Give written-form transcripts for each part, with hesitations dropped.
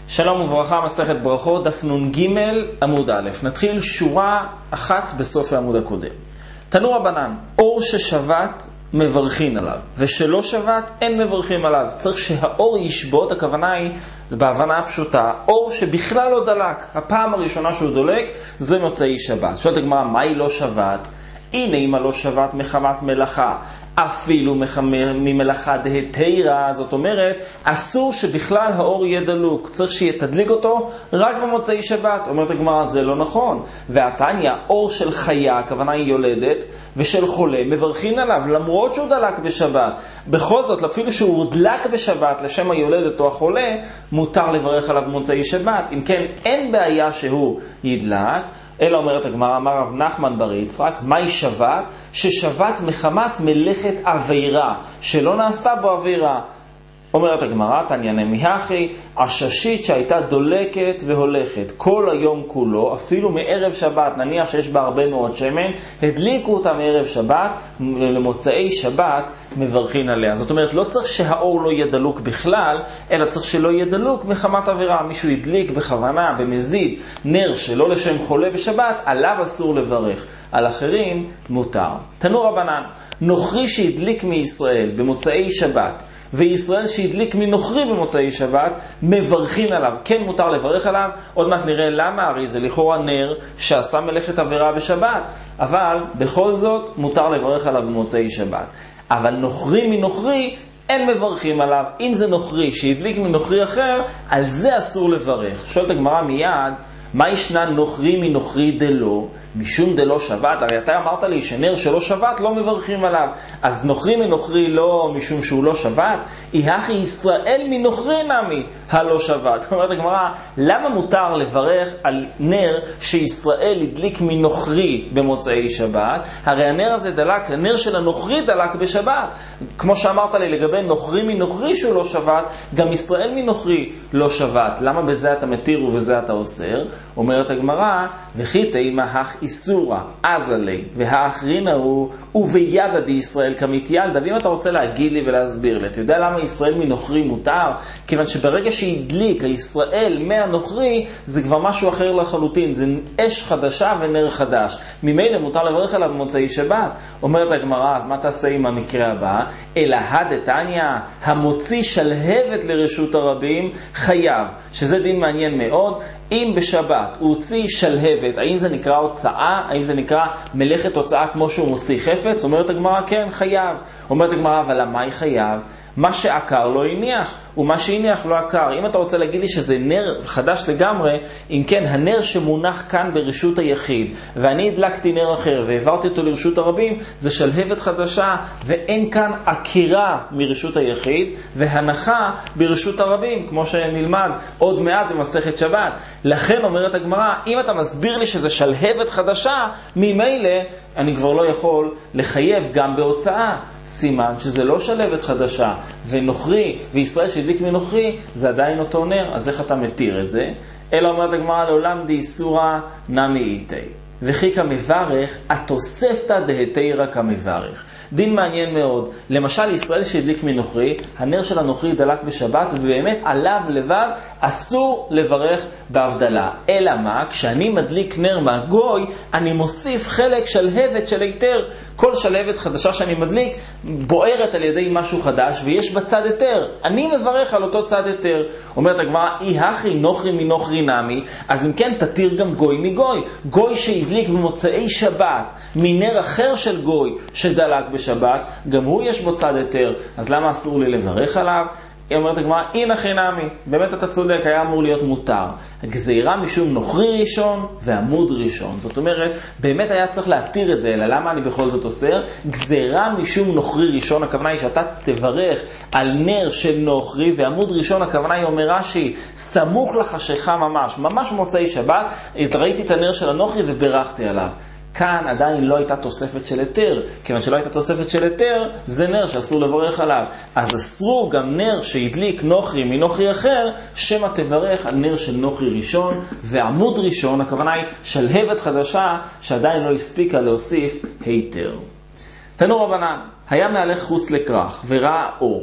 שלום וברכה, מסכת ברכות, דף נ"ג עמוד א'. נתחיל שורה אחת בסוף העמוד הקודם. תנו רבנן, אור ששבת מברכין עליו, ושלא שבת אין מברכין עליו. צריך שהאור ישבות, הכוונה היא בהבנה הפשוטה, אור שבכלל לא דלק. הפעם הראשונה שהוא דולק זה מוצאי שבת. שואלת הגמרא, מהי לא שבת? הנה אם לא שבת מחמת מלאכה, אפילו ממלאכה דהתירה, זאת אומרת, אסור שבכלל האור יהיה דלוק, צריך שיתדליק אותו רק במוצאי שבת. אומרת הגמרא, זה לא נכון. והתניא, אור של חיה, הכוונה היא יולדת, ושל חולה, מברכין עליו, למרות שהוא דלק בשבת. בכל זאת, אפילו שהוא דלק בשבת לשם היולדת או החולה, מותר לברך עליו במוצאי שבת. אם כן, אין בעיה שהוא ידלק, אלא אומרת הגמרא, אמר רב נחמן בר יצחק, מהי שבת? ששבת מחמת מלאכת עבירה, שלא נעשתה בו עבירה. אומרת הגמרא, תניא נמי הכי, הששית שהייתה דולקת והולכת כל היום כולו, אפילו מערב שבת, נניח שיש בה הרבה מאוד שמן, הדליקו אותה מערב שבת, למוצאי שבת מברכין עליה. זאת אומרת, לא צריך שהאור לא יהיה דלוק בכלל, אלא צריך שלא יהיה דלוק מחמת עבירה. מישהו ידליק בכוונה, במזיד, נר שלא לשם חולה בשבת, עליו אסור לברך. על אחרים מותר. תנו רבנן, נוכרי שהדליק מישראל במוצאי שבת, וישראל שהדליק מנוכרי במוצאי שבת, מברכין עליו. כן מותר לברך עליו, עוד מעט נראה למה, הרי זה לכאורה נר שעשה מלאכת עבירה בשבת, אבל בכל זאת מותר לברך עליו במוצאי שבת. אבל נוכרי מנוכרי אין מברכים עליו. אם זה נוכרי שהדליק מנוכרי אחר, על זה אסור לברך. שואלת הגמרא מיד, מה ישנה נוכרי מנוכרי דלא? משום דלא שבת, הרי אתה אמרת לי שנר שלא שבת לא מברכים עליו, אז נוכרי מנוכרי לא משום שהוא לא שבת, יהכי ישראל מנוכרי נמי הלא שבת. אומרת הגמרא, למה מותר לברך על נר שישראל הדליק מנוכרי במוצאי שבת? הרי הנר הזה דלק, הנר של הנוכרי דלק בשבת. כמו שאמרת לי לגבי נוכרי מנוכרי שהוא לא שבת, גם ישראל מנוכרי לא שבת. למה בזה אתה מתיר ובזה אתה אוסר? אומרת הגמרא, וכי תימא הך איסורה, אז עלי, והאחרין הוא, ובידא דישראל כמתיילדא. ואם אתה רוצה להגיד לי ולהסביר לי, אתה יודע למה ישראל מנוכרי מותר? כיוון שברגע שהדליק הישראל מהנוכרי, זה כבר משהו אחר לחלוטין, זה אש חדשה ונר חדש. ממילא מותר לברך עליו במוצאי שבת. אומרת הגמרא, אז מה תעשה עם המקרה הבא? אלא הדתניא, המוציא שלהבת לרשות הרבים, חייב, שזה דין מעניין מאוד. אם בשבת הוא הוציא שלהבת, האם זה נקרא הוצאה? האם זה נקרא מלאכת הוצאה כמו שהוא מוציא חפץ? אומרת הגמרא, כן, חייב. אומרת הגמרא, אבל למה היא חייב? מה שעקר לא הניח, ומה שהניח לא עקר. אם אתה רוצה להגיד לי שזה נר חדש לגמרי, אם כן, הנר שמונח כאן ברשות היחיד, ואני הדלקתי נר אחר והעברתי אותו לרשות הרבים, זה שלהבת חדשה, ואין כאן עקירה מרשות היחיד, והנחה ברשות הרבים, כמו שנלמד עוד מעט במסכת שבת. לכן אומרת הגמרא, אם אתה מסביר לי שזה שלהבת חדשה, ממילא אני כבר לא יכול לחייב גם בהוצאה. סימן שזה לא שלהבת חדשה, ונוכרי, וישראל שהדליק מנוכרי, זה עדיין אותו נר, אז איך אתה מתיר את זה? אלא אומרת הגמרא, לעולם דאיסורא נמי איתי. וכי כמברך, התוספתא דהתירא כמברך. דין מעניין מאוד. למשל, ישראל שהדליק מנוכרי, הנר של הנוכרי דלק בשבת, ובאמת עליו לבד אסור לברך בהבדלה. אלא מה? כשאני מדליק נר מהגוי, אני מוסיף חלק שלהבת של היתר. כל שלהבת חדשה שאני מדליק בוערת על ידי משהו חדש, ויש בצד היתר. אני מברך על אותו צד היתר. אומרת הגמרא, יהכי נוכרי מנוכרי נמי, אז אם כן תתיר גם גוי מגוי. גוי שהדליק במוצאי שבת מנר אחר של גוי שדלק בשבת, גם הוא יש בו צד היתר, אז למה אסור לי לברך עליו? היא אומרת הגמרא, אין הכי נמי, באמת אתה צודק, היה אמור להיות מותר. הגזירה משום נוכרי ראשון ועמוד ראשון. זאת אומרת, באמת היה צריך להתיר את זה, אלא למה אני בכל זאת אוסר? גזירה משום נוכרי ראשון, הכוונה היא שאתה תברך על נר של נוכרי, ועמוד ראשון, הכוונה היא אומר רש"י, סמוך לחשיכה ממש, ממש מוצאי שבת, ראיתי את הנר של הנוכרי וברכתי עליו. כאן עדיין לא הייתה תוספת של היתר, כיוון שלא הייתה תוספת של היתר, זה נר שאסור לברך עליו. אז אסרו גם נר שהדליק נוכרי מנוכרי אחר, שמא תברך על נר של נוכרי ראשון, ועמוד ראשון, הכוונה היא שלהבת חדשה שעדיין לא הספיקה להוסיף היתר. תנו רבנן, היה מהלך חוץ לכרך וראה אור.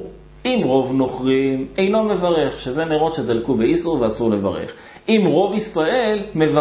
אם רוב נוכרים אינו מברך, שזה נרות שדלקו באיסור ואסור לברך. אם רוב ישראל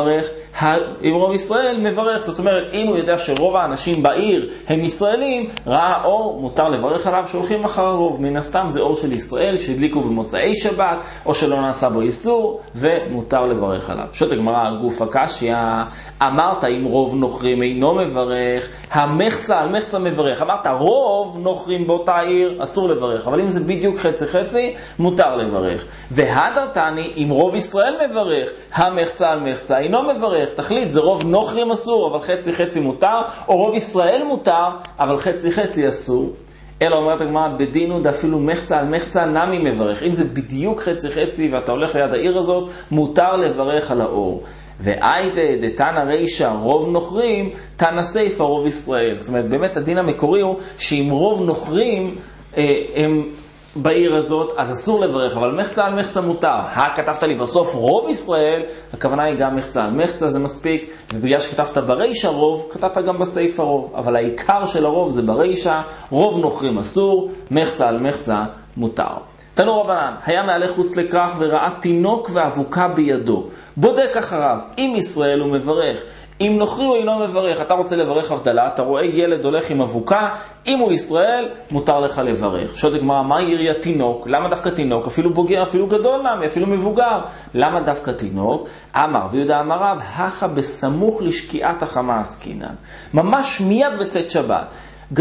מברך, זאת אומרת, אם הוא יודע שרוב האנשים בעיר הם ישראלים, ראה אור, מותר לברך עליו, שהולכים אחר הרוב. מן הסתם זה אור של ישראל שהדליקו במוצאי שבת, או שלא נעשה בו איסור, ומותר לברך עליו. שואלת הגמרא, גוף הקשיא, אמרת אם רוב נוכרים אינו מברך, המחצה על מחצה מברך. אמרת רוב נוכרים באותה עיר, אסור לברך, אבל אם זה בדיוק חצי חצי, מותר לברך. והדרתני, אם רוב ישראל מברך, המחצה על מחצה אינו מברך. תחליט, זה רוב נוכרים אסור, אבל חצי חצי מותר, או רוב ישראל מותר, אבל חצי חצי אסור. אלא אומרת הגמרא, בדינו דאפילו מחצה על מחצה נמי מברך. אם זה בדיוק חצי חצי ואתה הולך ליד העיר הזאת, מותר לברך על האור. ואיידה דתנא רישא רוב נוכרים, תנא סיפא רוב ישראל. זאת אומרת, באמת הדין המקורי הוא שאם רוב נוכרים הם בעיר הזאת, אז אסור לברך, אבל מחצה על מחצה מותר. כתבת לי בסוף רוב ישראל, הכוונה היא גם מחצה על מחצה, זה מספיק, ובגלל שכתבת ברישא רוב, כתבת גם בסיפא רוב, אבל העיקר של הרוב זה ברישא, רוב נוכרים אסור, מחצה על מחצה מותר. תנו רבנן, היה מעלה חוץ לכרך וראה תינוק ואבוקה בידו. בודק אחריו, אם ישראל הוא מברך, אם נוכרי הוא אינו מברך. אתה רוצה לברך הבדלה, אתה רואה ילד הולך עם אבוקה, אם הוא ישראל, מותר לך לברך. שואלת הגמרא, מה יריה תינוק? למה דווקא תינוק? אפילו בוגר, אפילו גדול נמי, אפילו מבוגר. למה דווקא תינוק? אמר ויהודה אמר רב, הכה בסמוך לשקיעת החמה עסקינן. ממש מיד בצאת שבת.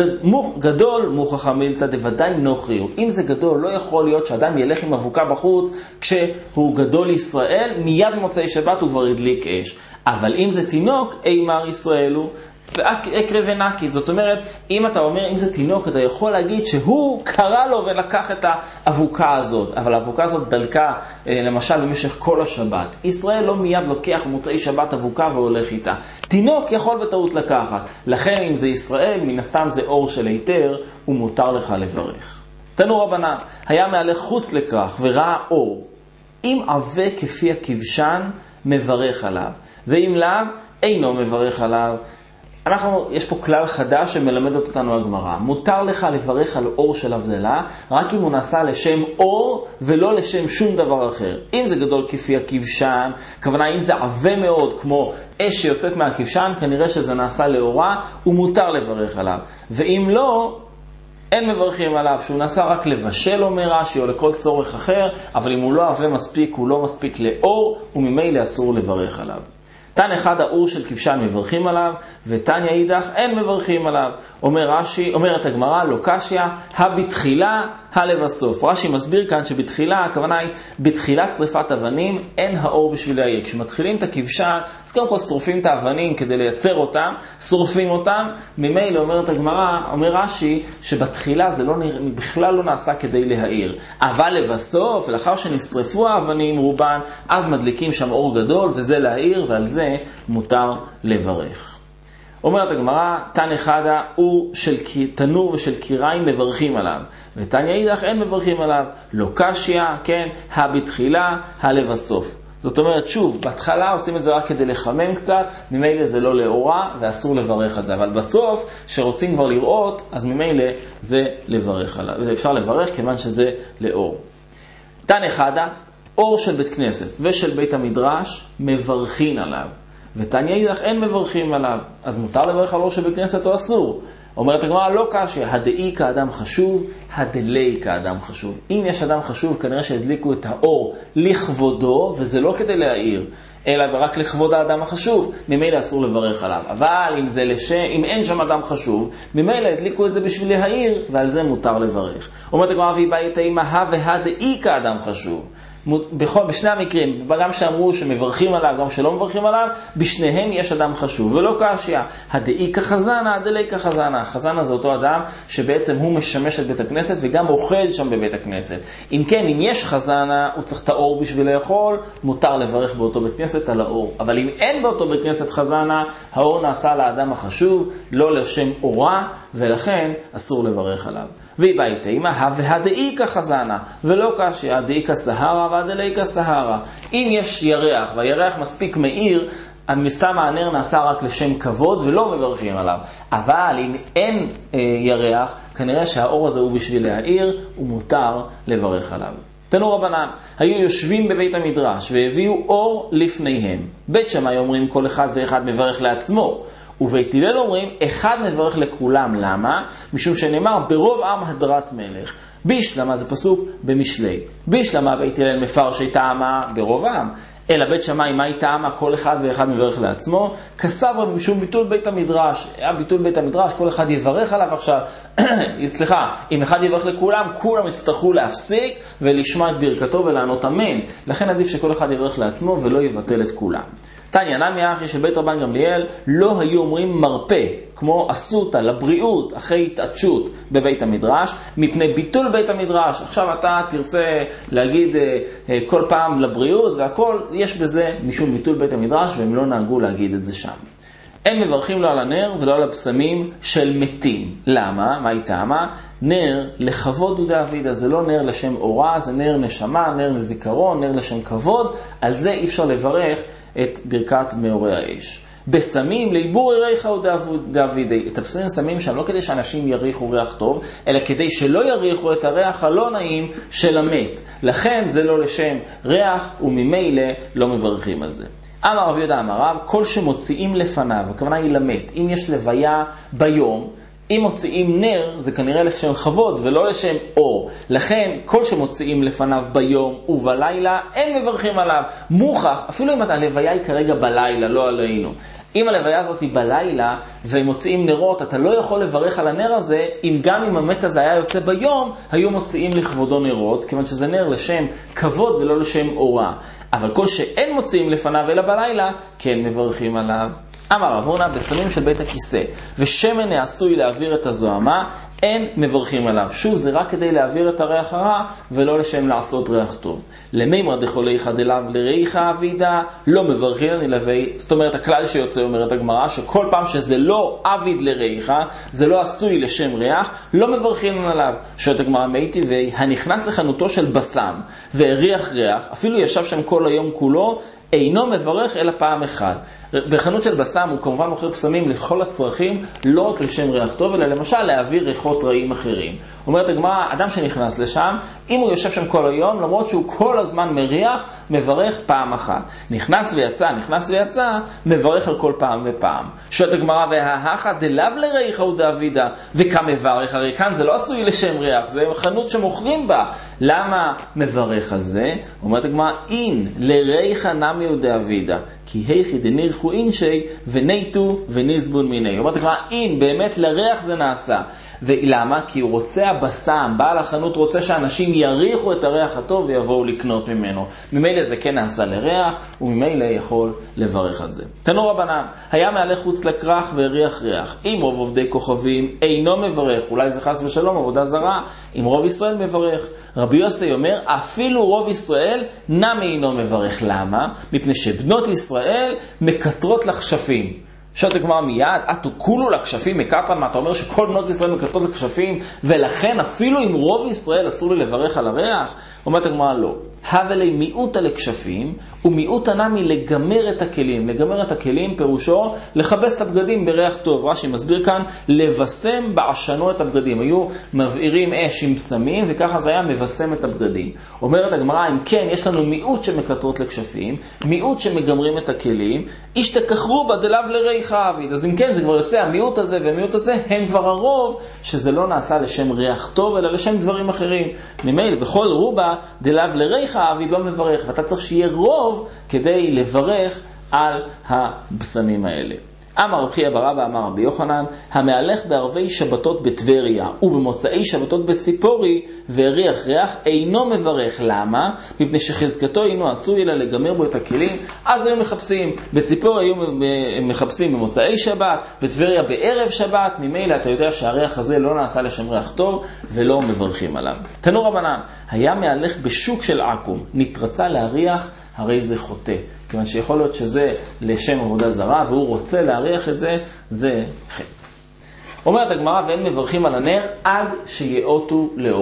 גדול מוכח המילתא דוודאי נוכרי. אם זה גדול, לא יכול להיות שאדם ילך עם אבוקה בחוץ כשהוא גדול ישראל, מיד במוצאי שבת הוא כבר הדליק אש. אבל אם זה תינוק, אימר ישראל הוא אקרא ונקית. זאת אומרת, אם אתה אומר אם זה תינוק, אתה יכול להגיד שהוא קרא לו ולקח את האבוקה הזאת, אבל האבוקה הזאת דלקה למשל במשך כל השבת. ישראל לא מיד לוקח במוצאי שבת אבוקה והולך איתה. תינוק יכול בטעות לקחת. לכן אם זה ישראל, מן הסתם זה אור של היתר, ומותר לך לברך. תנו רבנן, היה מעלה חוץ לכרך וראה אור. אם עווה כפי הכבשן, מברך עליו. ואם לאו, אינו מברך עליו. יש פה כלל חדש שמלמד אותנו הגמרא. מותר לך לברך על אור של הבדלה, רק אם הוא נעשה לשם אור ולא לשם שום דבר אחר. אם זה גדול כפי הכבשן, כוונה אם זה עווה מאוד כמו אש שיוצאת מהכבשן, כנראה שזה נעשה לאורה, ומותר לברך עליו. ואם לא, אין מברכים עליו, שהוא נעשה רק לבשל אומר רש"י או לכל צורך אחר, אבל אם הוא לא עווה מספיק, הוא לא מספיק לאור, וממילא אסור לברך עליו. תן אחד האור של כבשן מברכים עליו, ותן יעידך אין מברכים עליו. אומר רש"י, אומרת הגמרא, לא קשיא, הבתחילה, הלבסוף. רש"י מסביר כאן שבתחילה, הכוונה היא, בתחילת שריפת אבנים, אין האור בשביל להעיר. כשמתחילים את הכבשן, אז קודם כל שורפים את האבנים כדי לייצר אותם, שורפים אותם, ממילא אומרת הגמרא, אומר רש"י, שבתחילה זה בכלל לא נעשה כדי להעיר. אבל לבסוף, לאחר שנשרפו האבנים רובן, אז מדליקים שם אור גדול, וזה להעיר, ועל זה מותר לברך. אומרת הגמרא, תן אחד הוא של תנור ושל קיריים מברכים עליו, ותן יעידך אין מברכים עליו. לא קשיא, כן, הבתחילה, הלבסוף. זאת אומרת, שוב, בהתחלה עושים את זה רק כדי לחמם קצת, ממילא זה לא לאורה ואסור לברך על זה. אבל בסוף, שרוצים כבר לראות, אז ממילא זה לברך עליו. אפשר לברך כיוון שזה לאור. תן אחד, אור של בית כנסת ושל בית המדרש מברכים עליו. ותן יעידך אין מברכים עליו. אז מותר לברך על אור של בית כנסת או אסור? אומרת הגמרא, לא קשיא, הדאי כאדם חשוב, הדלי כאדם חשוב. אם יש אדם חשוב, כנראה שהדליקו את האור לכבודו, וזה לא כדי להעיר, אלא רק לכבוד האדם החשוב, ממילא אסור לברך עליו. אבל אם אין שם אדם חשוב, ממילא הדליקו את זה בשביל להעיר, ועל זה מותר לברך. אומרת הגמרא, והיא בית האמא, והדאי כאדם חשוב. בשני המקרים, גם שאמרו שמברכים עליו, גם שלא מברכים עליו, בשניהם יש אדם חשוב, ולא קשיא. הדאי כחזנה, הדלי כחזנה. החזנה זה אותו אדם שבעצם הוא משמש את בית הכנסת וגם אוכל שם בבית הכנסת. אם כן, אם יש חזנה, הוא צריך את האור בשביל לאכול, מותר לברך באותו בית כנסת על האור. אבל אם אין באותו בית כנסת חזנה, האור נעשה לאדם החשוב, לא לשם אורה, ולכן אסור לברך עליו. והיא בית אימא, והדאי כחזנה, ולא קשיא, הדאי כסהרה והדלי כסהרה. אם יש ירח, והירח מספיק מאיר, מסתם הנר נעשה רק לשם כבוד ולא מברכים עליו. אבל אם אין ירח, כנראה שהאור הזה הוא בשביל להאיר, ומותר לברך עליו. תנו רבנן, היו יושבים בבית המדרש והביאו אור לפניהם. בית שמאי אומרים כל אחד ואחד מברך לעצמו. ובית הלל אומרים אחד מברך לכולם. למה? משום שנאמר ברוב עם הדרת מלך. בישלמה זה פסוק במשלי. בישלמה בית הלל מפרשי טעמה ברוב העם. אלא בית שמאי מהי טעמה? כל אחד ואחד מברך לעצמו. כסברה משום ביטול בית המדרש. היה ביטול בית המדרש, כל אחד יברך עליו עכשיו. סליחה, אם אחד יברך לכולם, כולם יצטרכו להפסיק ולשמע את ברכתו ולענות אמן. לכן עדיף שכל אחד יברך לעצמו ולא יבטל את כולם. תניא נמי אחי של בית רבן גמליאל לא היו אומרים מרפא, כמו אסותא לבריאות אחרי התעטשות בבית המדרש, מפני ביטול בית המדרש. עכשיו אתה תרצה להגיד כל פעם לבריאות והכל, יש בזה משום ביטול בית המדרש, והם לא נהגו להגיד את זה שם. הם מברכים לא על הנר ולא על הבשמים של מתים. למה? מה טעמה? נר לכבוד ודאבידה, זה לא נר לשם אורה, זה נר נשמה, נר לזיכרון, נר לשם כבוד. על זה אי אפשר לברך את ברכת מאורי האש. בסמים לעיבור ריחה ודאבידי. את הבשמים שמים שם לא כדי שאנשים יריחו ריח טוב, אלא כדי שלא יריחו את הריח הלא נעים של המת. לכן זה לא לשם ריח, וממילא לא מברכים על זה. אמר רב יהודה אמר רב, כל שמוציאים לפניו, הכוונה היא למת. אם יש לוויה ביום, אם מוציאים נר, זה כנראה לשם כבוד ולא לשם אור. לכן, כל שמוציאים לפניו ביום ובלילה, אין מברכים עליו. מוכח, אפילו אם הלוויה היא כרגע בלילה, לא עלינו. אם הלוויה הזאת היא בלילה והם מוציאים נרות, אתה לא יכול לברך על הנר הזה, אם גם אם המת הזה היה יוצא ביום, היו מוציאים לכבודו נרות, כיוון שזה נר לשם כבוד ולא לשם אורה. אבל כל שאין מוציאים לפניו אלא בלילה, כן מברכים עליו. אמר רב הונא, בשמים של בית הכיסא ושמן העשוי להעביר את הזוהמה, אין מברכים עליו. שוב, זה רק כדי להעביר את הריח הרע ולא לשם לעשות ריח טוב. למימרא דחוליכא דלאו לריחא אבידא, לא מברכים ללווי. זאת אומרת, הכלל שיוצא, אומרת הגמרא, שכל פעם שזה לא אביד לריחא, זה לא עשוי לשם ריח, לא מברכים עליו. שואלת הגמרא מי טבעי, הנכנס לחנותו של בשם והריח ריח, אפילו ישב שם כל היום כולו, אינו מברך אלא פעם אחת. בחנות של בשם הוא כמובן מוכר בשמים לכל הצרכים, לא רק לשם ריח טוב, אלא למשל להעביר ריחות רעים אחרים. אומרת הגמרא, אדם שנכנס לשם, אם הוא יושב שם כל היום, למרות שהוא כל הזמן מריח, מברך פעם אחת. נכנס ויצא, מברך על כל פעם ופעם. שואלת הגמרא, וההכה דלאו לריחא ודאבידא, וכמברך, הרי כאן זה לא עשוי לשם ריח, זה חנות שמוכרים בה. למה מברך על זה? אומרת הגמרא, אין לריחא נמי ודאבידא, כי היכי דנירחו אינשי וניתו וניזבון מיני. אומרת הגמרא, אין, באמת לריח זה נעשה. ולמה? כי הוא רוצה הבשם, בעל החנות רוצה שאנשים יריחו את הריח הטוב ויבואו לקנות ממנו. ממילא זה כן נעשה לריח, וממילא יכול לברך על זה. תנו רבנן, היה מעלה חוץ לכרך והריח ריח. אם רוב עובדי כוכבים אינו מברך, אולי זה חס ושלום, עבודה זרה, אם רוב ישראל מברך. רבי יוסי אומר, אפילו רוב ישראל נמי אינו מברך. למה? מפני שבנות ישראל מקטרות לכשפים. שואלת הגמרא מיד, אתו כולו לכשפים מקטרן, מה אתה אומר שכל בנות ישראל מקטרות לכשפים, ולכן אפילו אם רוב ישראל אסור לי לברך על הריח? אומרת הגמרא לא. הווה לי מיעוטה לכשפים, ומיעוטה נמי לגמר את הכלים. לגמר את הכלים פירושו לחבס את הבגדים בריח טוב. רש"י מסביר כאן, לבשם בעשנו את הבגדים. היו מבעירים אש עם בשמים, וככה זה היה מבשם את הבגדים. אומרת הגמרא, אם כן, יש לנו מיעוט שמקטרות לכשפים, מיעוט שמגמרים את הכלים, ישתכחו בדלאו לריחא אביד. אז אם כן, זה כבר יוצא, המיעוט הזה והמיעוט הזה, הם כבר הרוב, שזה לא נעשה לשם ריח טוב, אלא לשם דברים אחרים. ממילא, וכל רובה דלאו לריחא אביד לא מברך, ואתה צריך שיהיה רוב כדי לברך על הבשמים האלה. אמר רב חייא בר אבא אמר רבי יוחנן, המהלך בערבי שבתות בטבריה ובמוצאי שבתות בציפורי והריח ריח אינו מברך. למה? מפני שחזקתו אינו עשוי אלא לגמר בו את הכלים. אז היו מחפשים, בציפורי היו מחפשים במוצאי שבת, בטבריה בערב שבת. ממילא אתה יודע שהריח הזה לא נעשה לשם ריח טוב ולא מברכים עליו. תנו רבנן, היה מהלך בשוק של עכו"ם, נתרצה להריח, הרי זה חוטא. כיוון שיכול להיות שזה לשם עבודה זרה, והוא רוצה להריח את זה, זה חטא. אומרת הגמרא, ואין מברכים על הנר עד שיאותו לאור.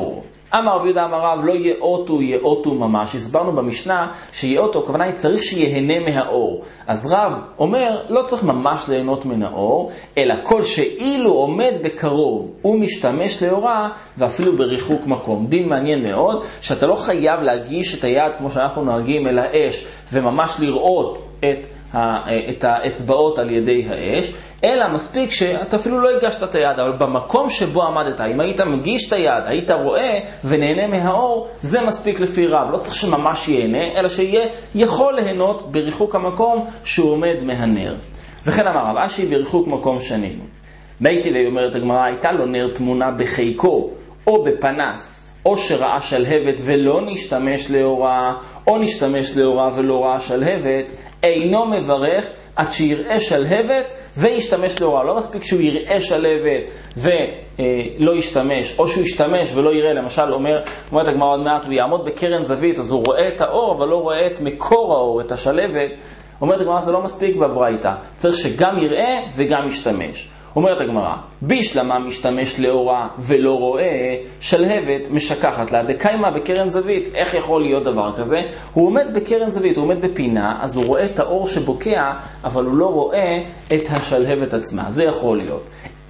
אמר רב יהודה אמר רב, לא יאותו ממש. הסברנו במשנה שיאותו, הכוונה היא צריך שיהנה מהאור. אז רב אומר, לא צריך ממש ליהנות מן האור, אלא כל שאילו עומד בקרוב, הוא משתמש לאורה, ואפילו בריחוק מקום. דין מעניין מאוד, שאתה לא חייב להגיש את היד כמו שאנחנו נוהגים אל האש, וממש לראות את האצבעות על ידי האש, אלא מספיק שאתה אפילו לא הגשת את היד, אבל במקום שבו עמדת, אם היית מגיש את היד, היית רואה ונהנה מהאור, זה מספיק לפי רב. לא צריך שממש ייהנה, אלא שיהיה יכול ליהנות בריחוק המקום שהוא עומד מהנר. וכן אמר רב אשי, בריחוק מקום שנים. ביתי והיא אומרת הגמרא, הייתה לו נר תמונה בחיקו, או בפנס, או שראה שלהבת ולא נשתמש לאורה, או נשתמש לאורה ולא ראה שלהבת, אינו מברך עד שיראה שלהבת וישתמש לאורה. לא מספיק שהוא יראה שלהבת ולא ישתמש, או שהוא ישתמש ולא יראה. למשל אומרת הגמרא עוד מעט, הוא יעמוד בקרן זווית, אז הוא רואה את האור אבל לא רואה את מקור האור, את השלהבת. אומרת הגמרא, זה לא מספיק בברייתא, צריך שגם יראה וגם ישתמש. אומרת הגמרא, בישלמה משתמש לאורה ולא רואה, שלהבת משכחת לה דקיימה בקרן זווית. איך יכול להיות דבר כזה? הוא עומד בקרן זווית, הוא עומד בפינה, אז הוא רואה את האור שבוקע, אבל הוא לא רואה את השלהבת עצמה. זה יכול להיות.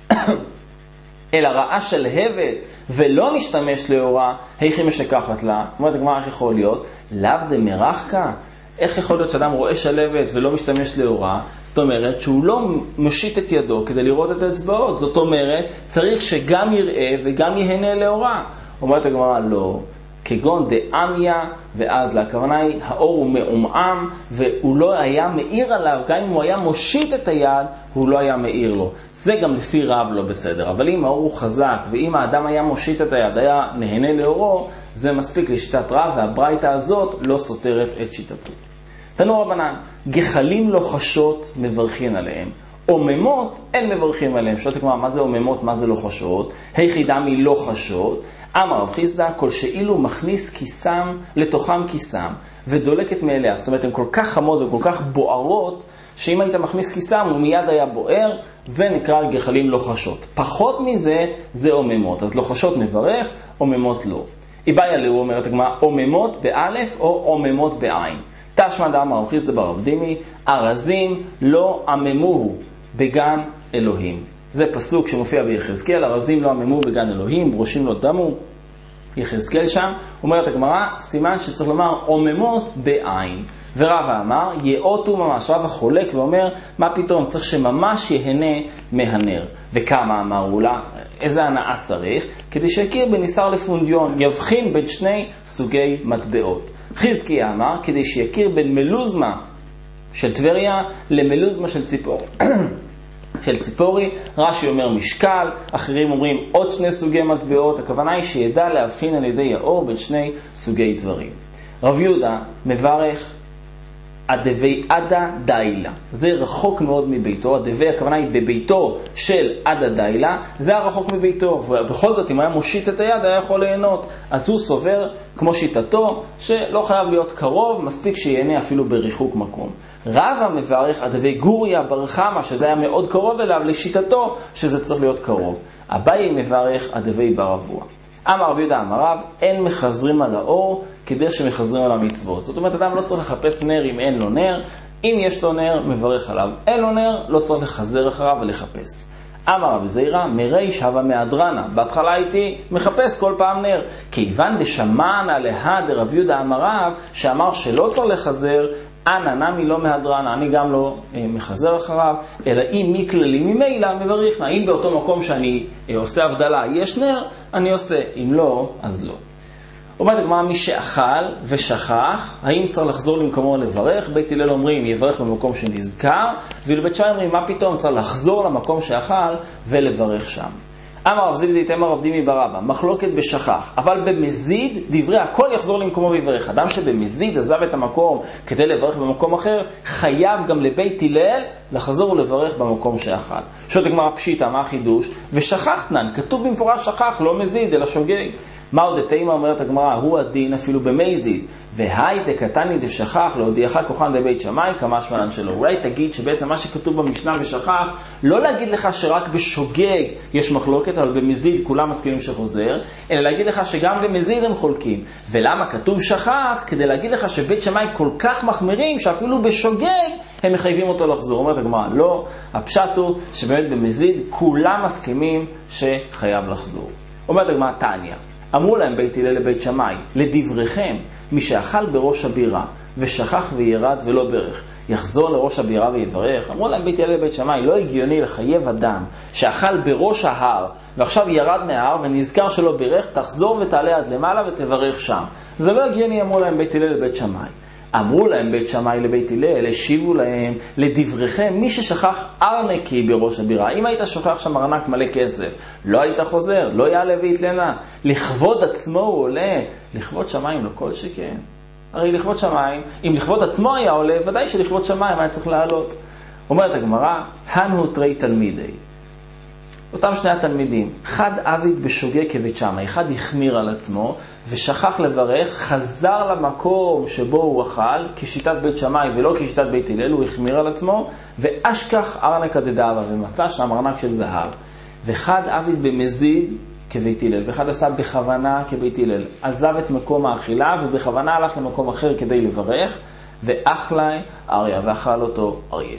אלא ראה שלהבת ולא נשתמש לאורה, איך היא משכחת לה? אומרת הגמרא, איך יכול להיות? לאו דמרחקה. איך יכול להיות שאדם רואה שלהבת ולא משתמש לאורה? זאת אומרת שהוא לא מושיט את ידו כדי לראות את האצבעות. זאת אומרת, צריך שגם יראה וגם יהנה לאורה. אומרת הגמרא, לא. כגון דאמיה ואז לה. הכוונה היא, האור הוא מעומעם והוא לא היה מאיר עליו. גם אם הוא היה מושיט את היד, הוא לא היה מאיר לו. זה גם לפי רב לא בסדר. אבל אם האור הוא חזק ואם האדם היה מושיט את היד, היה נהנה לאורו, זה מספיק לשיטת רב, והברייתא הזאת לא סותרת את שיטתו. תנו רבנן, גחלים לוחשות מברכים עליהם. אוממות אין מברכים עליהם. שואלת הגמרא, מה זה אוממות, מה זה לוחשות? היחידה מלוחשות. אמר רב חיסדא, כל שאילו מכניס כיסם לתוכם כיסם ודולקת מאליה. זאת אומרת, הן כל כך חמות וכל כך בוערות, שאם היית מכניס כיסם הוא מיד היה בוער. זה נקרא גחלים לוחשות. פחות מזה זה אוממות. אז לוחשות מברך, אוממות לא. איבאיה לו, אומרת הגמרא, אוממות באלף או אוממות בעין. תשמע דאמר רב חיסדא בר רב דימי, ארזים לא עממוהו בגן אלוהים. זה פסוק שמופיע ביחזקאל, ארזים לא עממו בגן אלוהים, ברושים לא דמו. יחזקאל שם, אומרת הגמרא, סימן שצריך לומר עוממות בעין. ורבא אמר, יאותו ממש. רבא חולק ואומר, מה פתאום, צריך שממש יהנה מהנר. וכמה אמרו לה, איזה הנאה צריך? כדי שיכיר בניסר לפונדיון, יבחין בין שני סוגי מטבעות. חזקיה אמר, כדי שיכיר בין מלוזמה של טבריה למלוזמה של ציפור. של ציפורי, רש"י אומר משקל, אחרים אומרים עוד שני סוגי מטבעות. הכוונה היא שידע להבחין על ידי האור בין שני סוגי דברים. רב יהודה מברך אדווי עדה דיילה. זה רחוק מאוד מביתו. אדווי, הכוונה היא בביתו של עדה דיילה, זה הרחוק מביתו. ובכל זאת, אם היה מושיט את היד, היה יכול ליהנות. אז הוא סובר, כמו שיטתו, שלא חייב להיות קרוב, מספיק שיהנה אפילו בריחוק מקום. רבא מברך אדווי גוריה בר חמא, שזה היה מאוד קרוב אליו, לשיטתו שזה צריך להיות קרוב. אביי מברך אדווי בר אבוה. אמר רב יהודה אמר רב, אין מחזרים על האור כדרך שמחזרים על המצוות. זאת אומרת, אדם לא צריך לחפש נר אם אין לו נר. אם יש לו נר, מברך עליו. אין לו נר, לא צריך לחזר אחריו ולחפש. אמר רב זעירא, מריש הווה מהדרנה. בהתחלה הייתי מחפש כל פעם נר. כיוון דשמענה להא דרב יהודה אמר רב, שאמר שלא צריך לחזר, אנא נמי לא מהדרנה, אני גם לא מחזר אחריו, אלא אם מכללי ממילא מבריך. אם באותו מקום שאני עושה הבדלה יש נר, אני עושה, אם לא, אז לא. אומרת הגמרא, מי שאכל ושכח, האם צריך לחזור למקומו לברך? בית הלל אומרים, יברך במקום שנזכר, ואילו בית שמאי אומרים, מה פתאום צריך לחזור למקום שאכל ולברך שם. אמר רב זיבדית, אמר רב דימי בר אבא, מחלוקת בשכח, אבל במזיד דברי הכל יחזור למקומו ויברך. אדם שבמזיד עזב את המקום כדי לברך במקום אחר, חייב גם לבית הלל לחזור ולברך במקום שאכל. שואלת הגמרא, פשיטא, מה החידוש? ושכחתנן, כתוב במפורש שכח, לא מזיד אלא שוגג. מה עוד תימה אומרת הגמרא, הוא הדין אפילו במזיד, והי דקתני דשכח להודיעך כוחן דבית שמאי כמשמען שלו. אולי תגיד שבעצם מה שכתוב במשנה ושכח, לא להגיד לך שרק בשוגג יש מחלוקת, אבל במזיד כולם מסכימים שחוזר, אלא להגיד לך שגם במזיד הם חולקים. ולמה כתוב שכח? כדי להגיד לך שבית שמאי כל כך מחמירים שאפילו בשוגג הם מחייבים אותו לחזור. אומרת הגמרא, לא, הפשט הוא שבאמת במזיד כולם מסכימים שחייב לחזור. אומרת הגמרא, תניא, אמרו להם בית הלל לבית שמאי, לדבריכם, מי שאכל בראש הבירה ושכח וירד ולא ברך, יחזור לראש הבירה ויברך. אמרו להם בית הלל לבית שמאי, לא הגיוני לחייב אדם שאכל בראש ההר ועכשיו ירד מההר ונזכר שלא ברך, תחזור ותעלה עד למעלה ותברך שם. זה לא הגיוני, אמרו להם בית הלל לבית שמאי. אמרו להם בית שמאי לבית הלל, השיבו להם, לדבריכם, מי ששכח ארנקי בראש הבירה, אם היית שוכח שם ארנק מלא כסף, לא היית חוזר, לא יעלה ויתלנה, לכבוד עצמו הוא עולה, לכבוד שמיים לא כל שכן. הרי לכבוד שמיים, אם לכבוד עצמו היה עולה, ודאי שלכבוד שמיים היה צריך לעלות. אומרת הגמרא, הנו תרי תלמידי. אותם שני התלמידים, אחד עביד בשוגג כבית שמאי, אחד החמיר על עצמו ושכח לברך, חזר למקום שבו הוא אכל כשיטת בית שמאי ולא כשיטת בית הלל, הוא החמיר על עצמו ואשכח ארנק דדאבה ומצא שם ארנק של זהב. ואחד עביד במזיד כבית הלל, ואחד עשה בכוונה כבית הלל, עזב את מקום האכילה ובכוונה הלך למקום אחר כדי לברך, ואכלי אריה, ואכל אותו אריה.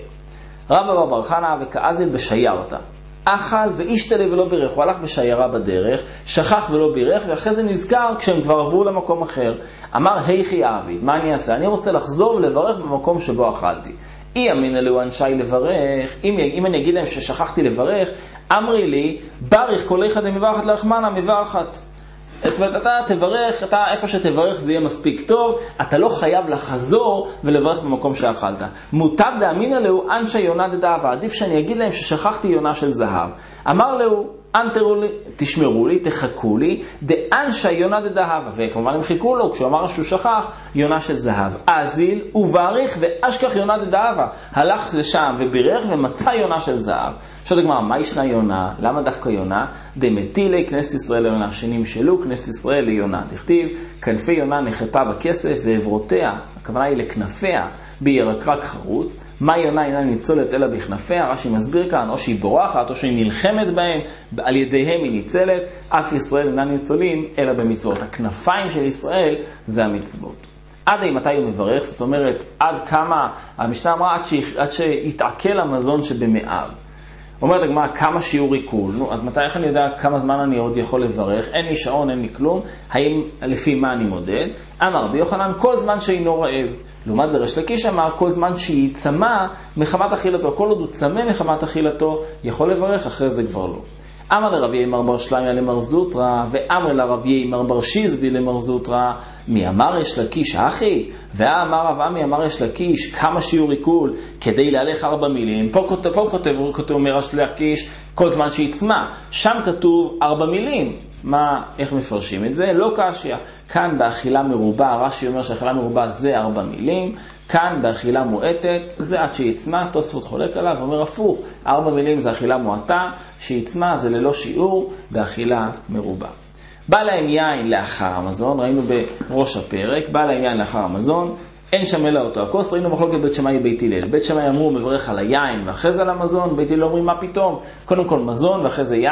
רבא בר חנא וכאזיל בשיירתא, אכל ואישתלה ולא בירך, הוא הלך בשיירה בדרך, שכח ולא בירך, ואחרי זה נזכר כשהם כבר עברו למקום אחר. אמר, היכי עביד, מה אני אעשה? אני רוצה לחזור ולברך במקום שבו אכלתי. אי אמינא לו אנשי לברך, אם אני אגיד להם ששכחתי לברך, אמרי לי, ברך כל אחד מברכת לרחמנה מברכת. זאת אומרת, אתה תברך, איפה שתברך זה יהיה מספיק טוב, אתה לא חייב לחזור ולברך במקום שאכלת. מוטב דאמינא לו אנשי יונה דדאבה, עדיף שאני אגיד להם ששכחתי יונה של זהב. אמר לו, אנטרו לי, תשמרו לי, תחכו לי, דאנשי יונה דדאבה, וכמובן הם חיכו לו, כשהוא אמר שהוא שכח, יונה של זהב. אזיל ובריך ואשכח יונה דדאבה, הלך לשם ובירך ומצא יונה של זהב. עכשיו דגמר, מה ישנה יונה? למה דווקא יונה? דמטילי כנסת ישראל ליונה, שנמשלו כנסת ישראל ליונה. תכתיב, כנפי יונה נחפה בכסף ועברותיה, הכוונה היא לכנפיה, בירקרק חרוץ. מה יונה אינה ניצולת אלא בכנפיה? רש"י מסביר כאן, או שהיא בורחת, או שהיא נלחמת בהם, על ידיהם היא ניצלת, אף ישראל אינה ניצולים אלא במצוות. הכנפיים של ישראל זה המצוות. עד מתי הוא מברך? זאת אומרת, עד כמה, המשנה אמרה, עד שיתעכל המזון שבמאיו. אומרת הגמרא, כמה שיעור עיכול? נו, אז איך אני יודע כמה זמן אני עוד יכול לברך? אין לי שעון, אין לי כלום. האם לפי מה אני מודד? אמר רבי יוחנן, כל זמן שאינו רעב. לעומת זה ריש לקיש אמר, כל זמן שהיא צמא מחמת אכילתו. כל עוד הוא צמא מחמת אכילתו, יכול לברך, אחרי זה כבר לא. אמר לרב יאמר בר שלמיה למר זוטרא, ואמר לרב יאמר בר שיזבי למר זוטרא, מי אמר יש לקיש אחי? ואמר רב עמי אמר יש לקיש, כמה שיעור עיכול כדי להלך 4 מילים. פה כותב אומר יש לקיש, כל זמן שהצמא. שם כתוב 4 מילים. איך מפרשים את זה? לא קשיא. כאן באכילה מרובה, רש"י אומר שאכילה מרובה זה 4 מילים, כאן באכילה מועטת, זה עד שיצמא, תוספות חולק עליו, אומר הפוך, 4 מילים זה אכילה מועטה, שיצמא זה ללא שיעור באכילה מרובה. בא להם יין לאחר המזון, ראינו בראש הפרק, בא להם יין לאחר המזון, אין שם אלא אותו הכוס, ראינו מחלוקת בית שמאי ובית הלל. בית שמאי אמרו מברך על היין ואחרי זה על המזון, בית הלל אומרים מה פתאום? קודם כל מזון ואחרי זה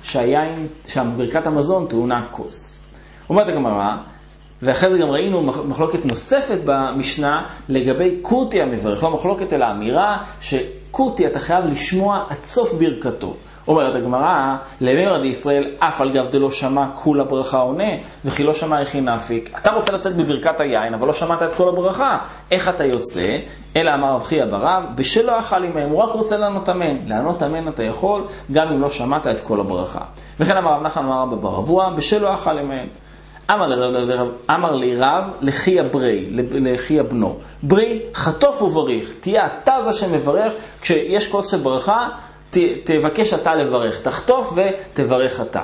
יין, ברכת המזון טעונה כוס. אומרת הגמרא, ואחרי זה גם ראינו מחלוקת נוספת במשנה לגבי קורטי המברך, לא מחלוקת אלא אמירה שקורטי אתה חייב לשמוע עד סוף ברכתו. אומרת הגמרא, למרד ישראל אף על גב דלא שמע כול הברכה עונה, וכי לא שמע הכי נפיק. אתה רוצה לצאת בברכת היין, אבל לא שמעת את כל הברכה. איך אתה יוצא? אלא אמר רב חייא ברב, בשלא אכל עמהם, הוא רק רוצה לענות אמן. לענות אמן אתה יכול, גם אם לא שמעת את כל הברכה. וכן אמר רב נחמן אמר רב בר אבוה, בשלא אכל עמהם. אמר לי רב לחייא ברי, לחייא בנו. ברי, חטוף ובריך. תהיה אתה זה שמברך, כשיש כוס של ברכה, תבקש אתה לברך, תחטוף ותברך אתה.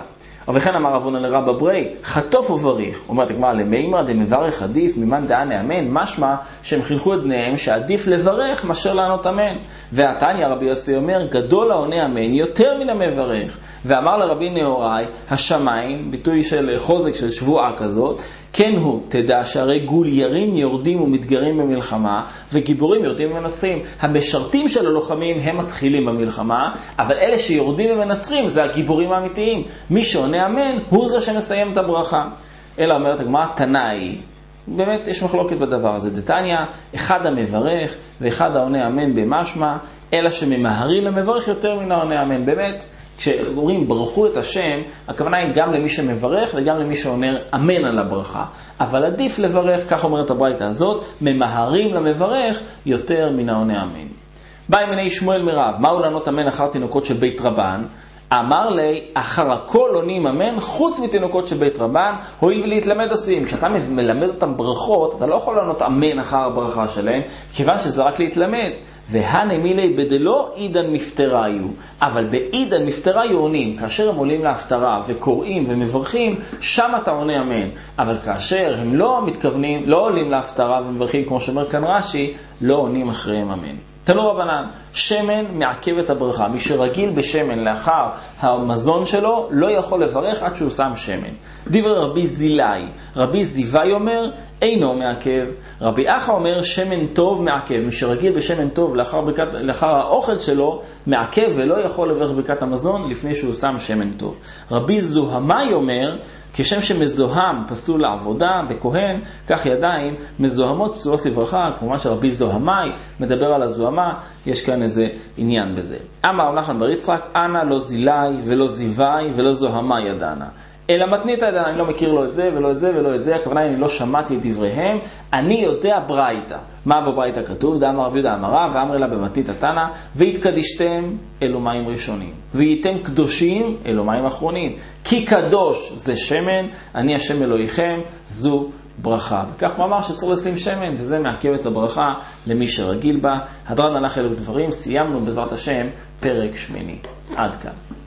וכן אמר רב הונא לרבא ברי, חטוף ובריך. אומרת הגמרא, למימרא דמברך עדיף ממאן דענה אמן, משמע שהם חינכו את בניהם שעדיף לברך מאשר לענות אמן. והתניא רבי יוסי אומר, גדול העונה אמן יותר מן המברך. ואמר לרבי נהוראי, השמיים, ביטוי של חוזק של שבועה כזאת, כן הוא, תדע שהרי גוליירים יורדים ומתגרים במלחמה, וגיבורים יורדים ומנצחים. המשרתים של הלוחמים הם מתחילים במלחמה, אבל אלה שיורדים ומנצחים זה הגיבורים האמיתיים. מי שעונה אמן הוא זה שמסיים את הברכה. אלא אומרת הגמרא, תנאי. באמת יש מחלוקת בדבר הזה. דתניא, אחד המברך ואחד העונה אמן במשמע, אלא שממהרים למברך יותר מן העונה אמן. באמת, כשאומרים ברכו את השם, הכוונה היא גם למי שמברך וגם למי שאומר אמן על הברכה. אבל עדיף לברך, כך אומרת הברייתא הזאת, ממהרים למברך יותר מן העונה אמן. בא ימיני שמואל מרב, מהו לענות אמן אחר תינוקות של בית רבן? אמר לי, אחר הכל עונים אמן חוץ מתינוקות של בית רבן, הואיל ולהתלמד עשויים. כשאתה מלמד אותם ברכות, אתה לא יכול לענות אמן אחר הברכה שלהם, כיוון שזה רק להתלמד. והנה מילי בדלו עידן מפטריו, אבל בעידן מפטריו עונים. כאשר הם עולים להפטרה וקוראים ומברכים, שם אתה עונה אמן. אבל כאשר הם לא מתכוונים, לא עולים להפטרה ומברכים, כמו שאומר כאן רש"י, לא עונים אחריהם אמן. תנו רבנן, שמן מעכב את הברכה. מי שרגיל בשמן לאחר המזון שלו, לא יכול לברך עד שהוא שם שמן. דברי רבי זילאי, רבי זיוואי אומר, אינו מעכב. רבי אחא אומר, שמן טוב מעכב. מי שרגיל בשמן טוב לאחר האוכל שלו, מעכב ולא יכול לברך ברכת המזון לפני שהוא שם שמן טוב. רבי זוהמאי אומר, כשם שמזוהם פסול לעבודה בכהן, כך ידיים מזוהמות פסולות לברכה. כמובן שרבי זוהמאי מדבר על הזוהמה, יש כאן איזה עניין בזה. אמר רב נחמן בר יצחק, אנא לא זילאי ולא זיוואי ולא זוהמאי ידענה. אלא מתנית ידענה, אני לא מכיר לו את זה ולא את זה ולא את זה, הכוונה אני לא שמעתי את דבריהם, אני יודע ברייתא. מה בברייתא כתוב? דאמר רב יהודה אמר רב, ואמר לה במתנית התנא, והתקדישתם אלו מים ראשונים, והייתם קדושים אלו מים אחרונים. כי קדוש זה שמן, אני השם אלוהיכם, זו ברכה. וכך הוא אמר שצריך לשים שמן, וזה מעכב את הברכה למי שרגיל בה. הדרן הלך אלו דברים, סיימנו בעזרת השם פרק שמיני. עד כאן.